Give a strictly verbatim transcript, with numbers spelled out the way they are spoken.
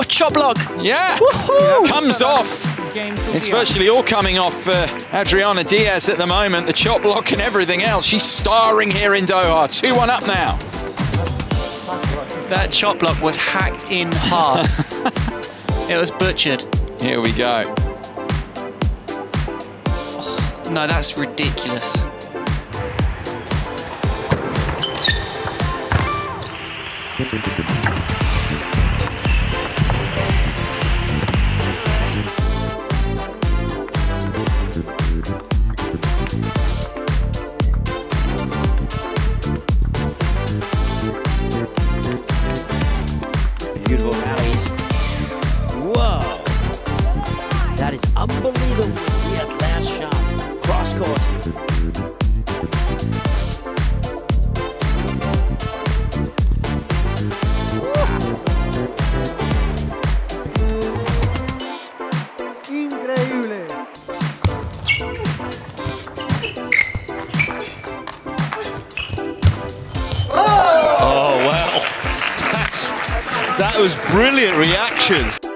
chop block. Yeah, comes off. It's virtually all coming off uh, Adriana Diaz at the moment. The chop block and everything else. She's starring here in Doha. two one up now. That chop block was hacked in half. It was butchered. Here we go. Oh, no, that's ridiculous. Beautiful rallies. Whoa! That is unbelievable. Yes, last shot. Cross court. Increíble. Oh, well, that's, that was brilliant reactions.